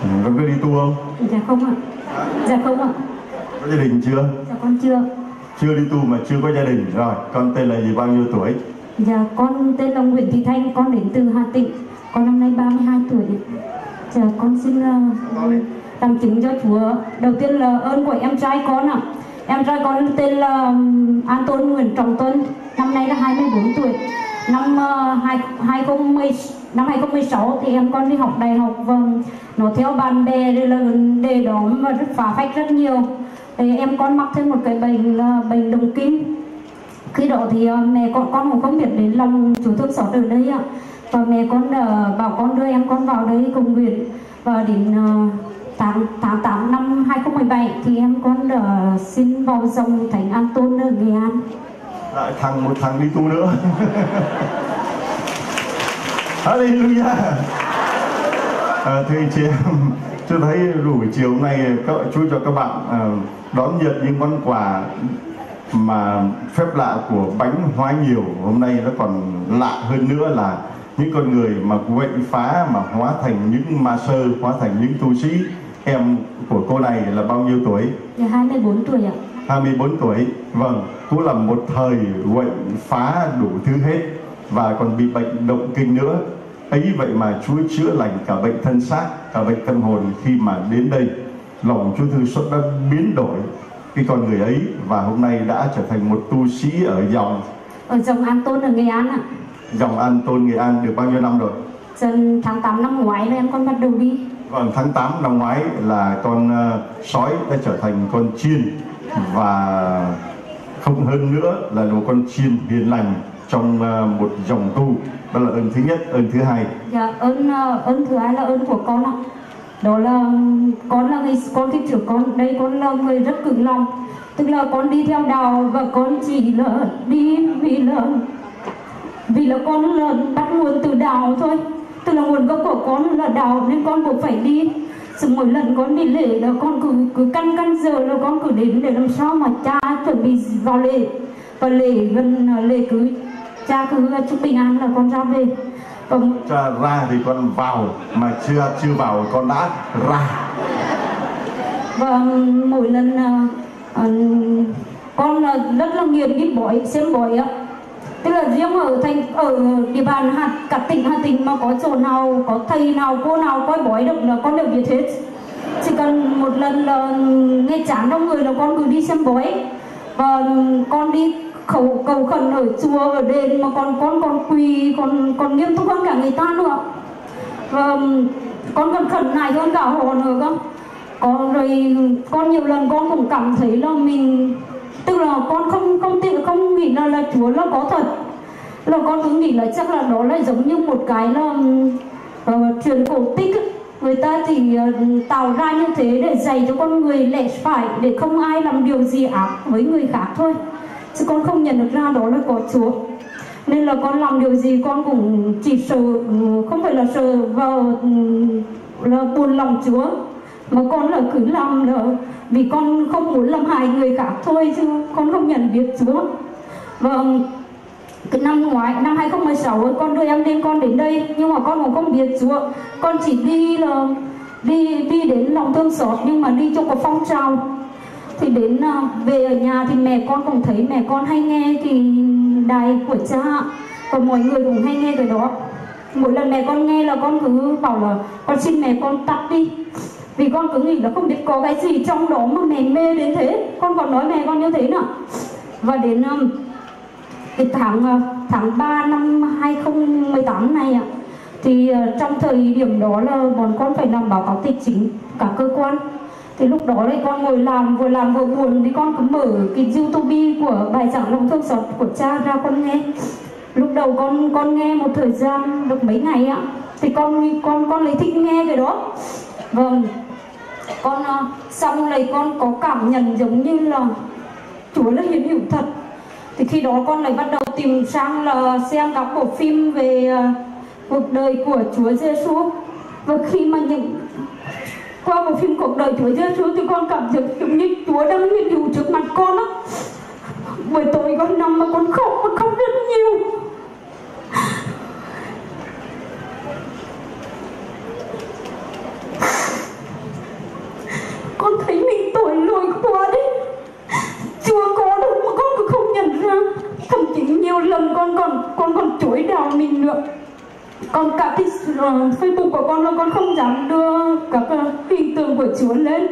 Con có đi tu không? Dạ không ạ. Dạ không ạ. Có gia đình chưa? Dạ con chưa. Chưa đi tu mà chưa có gia đình. Rồi, con tên là gì, bao nhiêu tuổi? Dạ con tên là Nguyễn Thị Thanh, con đến từ Hà Tĩnh. Con năm nay 32 tuổi. Dạ con xin làm chứng cho Chúa. Đầu tiên là ơn của em trai con ạ. Em trai con tên là An Tôn Nguyễn Trọng Tuân, năm nay là 24 tuổi. Năm 2016 thì em con đi học đại học và nó theo bạn bè là đề đóm và rất phá phách rất nhiều. Thì em con mắc thêm một cái bệnh là bệnh đồng kim. Khi đó thì mẹ con cũng không biết đến lòng Chúa thương xót ở đây ạ. Và mẹ con bảo con đưa em con vào đây cầu nguyện. Và đến tháng 8 năm 2017 thì em con đã xin vào dòng Thánh An Tôn ở Nghệ An. Lại một thằng đi tu nữa. Hallelujah. Thưa anh chị em, tôi thấy buổi chiều hôm nay chú cho các bạn đón nhận những món quà mà phép lạ của bánh hóa nhiều. Hôm nay nó còn lạ hơn nữa là những con người mà quậy phá mà hóa thành những ma sơ, hóa thành những tu sĩ. Em của cô này là bao nhiêu tuổi? Dạ 24 tuổi ạ. 24 tuổi. Vâng, cũng là một thời quậy phá đủ thứ hết và còn bị bệnh động kinh nữa. Ấy vậy mà Chúa chữa lành cả bệnh thân xác, cả bệnh tâm hồn khi mà đến đây. Lòng Chúa thương xót đã biến đổi cái con người ấy và hôm nay đã trở thành một tu sĩ ở dòng An Tôn ở Nghệ An ạ. Dòng An Tôn Nghệ An được bao nhiêu năm rồi? Dần tháng 8 năm ngoái là em con bắt đầu đi. Vâng, tháng 8 năm ngoái là con sói đã trở thành con chiên và không hơn nữa là một con chiên hiền lành trong một dòng tu. Đó là ơn thứ nhất. Ơn thứ hai? Dạ, ơn thứ hai là ơn của con ạ. Đó là con khi trước con đây con là người rất cứng lòng. Tức là con đi theo đạo và con chỉ là đi vì là con là bắt nguồn từ đạo thôi. Tức là nguồn gốc của con là đạo nên con cũng phải đi. Sự mỗi lần con đi lễ là con cứ căn giờ là con cứ đến để làm sao mà cha chuẩn bị vào lễ. Và lễ cứ cha cứ chúc bình an là con ra về. Cha ra thì con vào, mà chưa vào con đã ra. Và mỗi lần con rất là nghiền cái bói, xem bói á. Tức là riêng ở địa bàn cả tỉnh Hà Tĩnh mà có chỗ nào, có thầy nào, cô nào coi bói được là con đều biết hết. Chỉ cần một lần là nghe chán trong người là con cứ đi xem bói. Và con đi cầu khẩn ở chùa, ở đền mà con quỳ, còn nghiêm túc hơn cả người ta nữa. Và con còn khẩn này hơn cả họ nữa cơ. Rồi con nhiều lần con cũng cảm thấy là mình, tức là con không nghĩ là Chúa là có thật. Là con cứ nghĩ là chắc là đó là giống như một cái là truyền cổ tích ấy. Người ta chỉ tạo ra như thế để dạy cho con người lẽ phải, để không ai làm điều gì ác với người khác thôi. Chứ con không nhận được ra đó là có Chúa. Nên là con làm điều gì con cũng chỉ sợ, không phải là sợ vào là buồn lòng Chúa, mà con là cứ làm là vì con không muốn làm hại người khác thôi, chứ con không nhận biết Chúa. Và cái năm ngoái, năm 2016 con đưa em lên, con đến đây nhưng mà con cũng không biết Chúa. Con chỉ đi đến lòng thương xót, nhưng mà đi cho có phong trào. Thì đến về ở nhà thì mẹ con cũng thấy mẹ con hay nghe cái đài của cha, và mọi người cũng hay nghe cái đó. Mỗi lần mẹ con nghe là con cứ bảo là con xin mẹ con tắt đi, vì con cứ nghĩ là không biết có cái gì trong đó mà mẹ mê đến thế. Con còn nói mẹ con như thế nữa. Và đến cái tháng 3 năm 2018 này ạ, thì trong thời điểm đó là bọn con phải làm báo cáo tài chính cả cơ quan. Thì lúc đó đấy con ngồi làm vừa buồn, thì con cứ mở cái YouTube của bài giảng lòng thương xót của cha ra con nghe. Lúc đầu con nghe một thời gian được mấy ngày ạ, thì con lấy thích nghe cái đó. Vâng, con xong này con có cảm nhận giống như là Chúa là hiện hữu thật. Thì khi đó con lại bắt đầu tìm sang là xem các bộ phim về cuộc đời của Chúa Giêsu. Và khi mà qua bộ phim cuộc đời Chúa Giêsu thì con cảm thấy giống như Chúa đang hiện hữu trước mặt con á. Buổi tối con nằm mà con khóc rất nhiều. con thấy mình tội lỗi quá đấy. Chúa có đâu mà con cứ không nhận ra. Thậm chí nhiều lần con còn chối đào mình nữa. Còn cả cái Facebook của con là con không dám đưa các hình tượng của Chúa lên.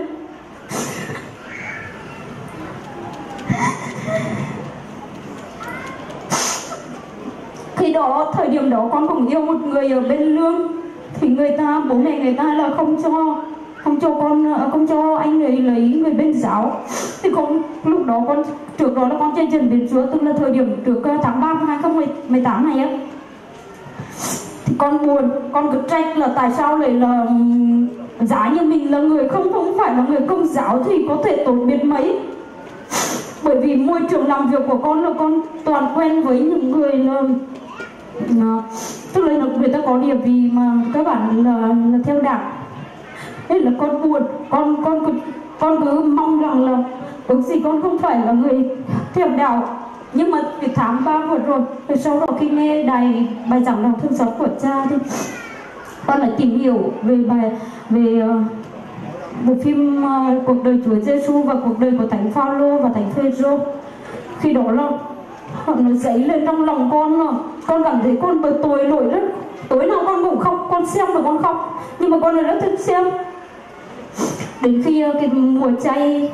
Khi đó, thời điểm đó con cũng yêu một người ở bên Lương. Thì bố mẹ người ta là không cho anh ấy lấy người bên giáo. Thì lúc đó trước đó là con chân trần đến Chúa, tức là thời điểm trước tháng 3 năm 2018 này á. Thì con buồn, con cứ trách là tại sao lại là giá như mình là người không phải là người Công giáo thì có thể tốt biết mấy. Bởi vì môi trường làm việc của con là con toàn quen với những người là tức là người ta có địa vị mà các bạn là theo đạo. Thế là con buồn, con cứ mong rằng là ước gì con không phải là người theo đạo. Nhưng mà cái tháng 3 vừa rồi, sau đó khi nghe bài giảng lòng thương xót của cha thì con lại tìm hiểu về bộ phim cuộc đời Chúa Giêsu và cuộc đời của Thánh Phaolô và Thánh Phêrô. Khi đó là nó dấy lên trong lòng con cảm thấy con bởi tội lỗi rất. Tối nào con cũng khóc, con xem mà con khóc, nhưng mà con lại rất thích xem. Đến khi cái mùa chay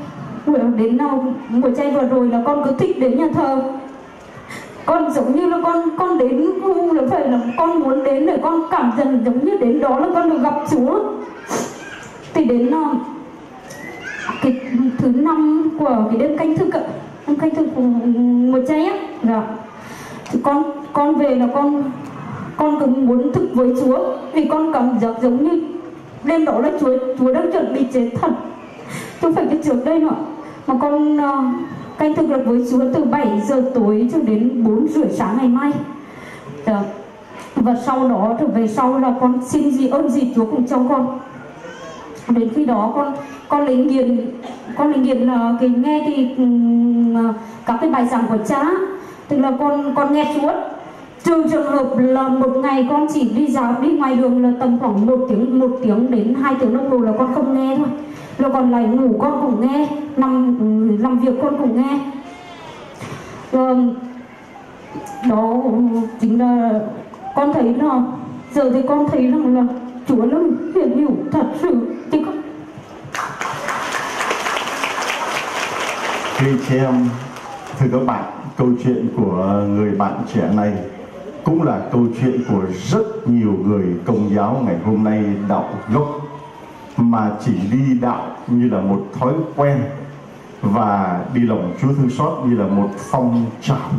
vừa rồi là con cứ thích đến nhà thờ. Con giống như là con đến không là phải là con muốn đến để con cảm nhận giống như đến đó là con được gặp Chúa. Thì đến cái thứ 5 của cái đêm canh thức của mùa chay á, dạ. Thì con về là con cũng muốn thức với Chúa, vì con cảm giác giống như đêm đó là Chúa đang chuẩn bị chết thật, không phải cái trước đây nữa. Mà con canh thức được với Chúa từ 7 giờ tối cho đến 4 rưỡi sáng ngày mai. Dạ. Và sau đó trở về sau là con xin gì ơn gì Chúa cũng cho con. Đến khi đó con lấy nghiền là nghe các cái bài giảng của cha, tức là con nghe suốt. Trừ trường hợp là một ngày con chỉ đi ngoài đường là tầm khoảng 1 tiếng đến 2 tiếng đồng hồ là con không nghe thôi. Rồi còn lại ngủ con cũng nghe, làm việc con cũng nghe. Đó chính là con thấy là giờ thì con thấy rằng là Chúa là hiện hữu thật sự chứ không. Thưa chị em, thưa các bạn, câu chuyện của người bạn trẻ này cũng là câu chuyện của rất nhiều người Công giáo ngày hôm nay đạo gốc mà chỉ đi đạo như là một thói quen và đi lòng Chúa thương xót như là một phong trào.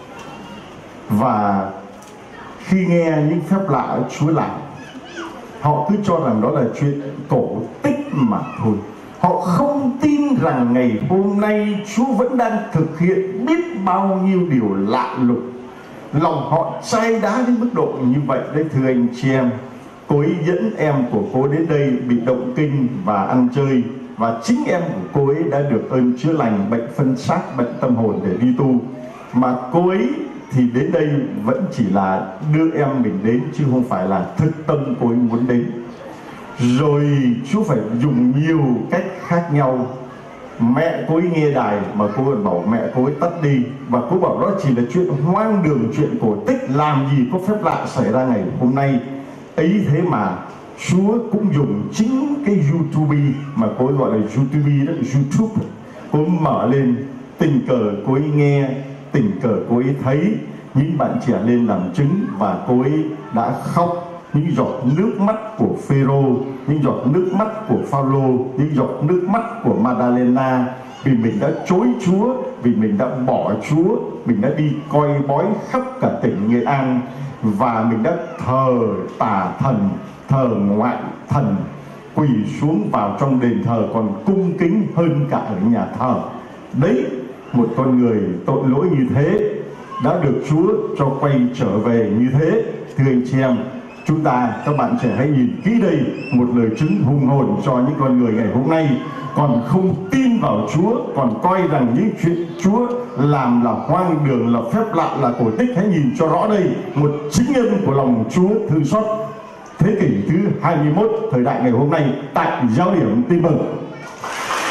Và khi nghe những phép lạ Chúa làm, họ cứ cho rằng đó là chuyện cổ tích mà thôi. Họ không tin rằng ngày hôm nay Chúa vẫn đang thực hiện biết bao nhiêu điều lạ lùng. Lòng họ chai đá đến mức độ như vậy đấy thưa anh chị em. Cô ấy dẫn em của cô đến đây bị động kinh và ăn chơi, và chính em của cô ấy đã được ơn chữa lành bệnh phân xác, bệnh tâm hồn để đi tu. Mà cô ấy thì đến đây vẫn chỉ là đưa em mình đến, chứ không phải là thực tâm cô ấy muốn đến. Rồi Chúa phải dùng nhiều cách khác nhau. Mẹ cô ấy nghe đài mà cô ấy bảo mẹ cô ấy tắt đi, và cô bảo đó chỉ là chuyện hoang đường, chuyện cổ tích, làm gì có phép lạ xảy ra ngày hôm nay. Ấy thế mà Chúa cũng dùng chính cái YouTube mà cô ấy gọi là YouTube đó, YouTube. Cô ấy mở lên, tình cờ cô ấy nghe, tình cờ cô ấy thấy những bạn trẻ lên làm chứng, và cô ấy đã khóc. Những giọt nước mắt của Phêrô, những giọt nước mắt của Phaolô, những giọt nước mắt của Madalena, vì mình đã chối Chúa, vì mình đã bỏ Chúa, mình đã đi coi bói khắp cả tỉnh Nghệ An, và mình đã thờ tà thần, thờ ngoại thần, quỳ xuống vào trong đền thờ còn cung kính hơn cả ở nhà thờ. Đấy, một con người tội lỗi như thế đã được Chúa cho quay trở về như thế. Thưa anh chị em, chúng ta, các bạn trẻ hãy nhìn kỹ đây, một lời chứng hùng hồn cho những con người ngày hôm nay còn không tin vào Chúa, còn coi rằng những chuyện Chúa làm là hoang đường, là phép lạ, là cổ tích. Hãy nhìn cho rõ đây, một chính nhân của lòng Chúa thương xót thế kỷ thứ 21 thời đại ngày hôm nay tại Giáo điểm Tin Mừng.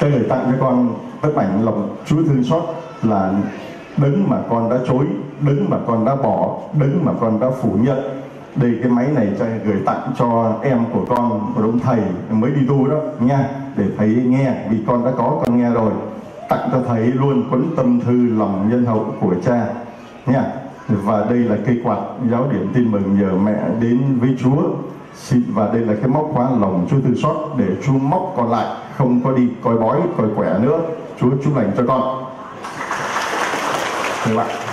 Cha gửi tặng cho con tấm ảnh lòng Chúa thương xót là đấng mà con đã chối, đấng mà con đã bỏ, đấng mà con đã phủ nhận. Đây cái máy này cha gửi tặng cho em của con, một ông thầy mới đi tu đó nha, để thầy nghe, vì con đã có con nghe rồi. Tặng cho thầy luôn cuốn tâm thư lòng nhân hậu của cha nha. Và đây là cây quạt giáo điểm tin mừng nhờ mẹ đến với Chúa. Và đây là cái móc khóa lòng Chúa thương xót để Chúa móc còn lại, không có đi coi bói coi quẻ nữa. Chúa chúc lành cho con. Các bạn.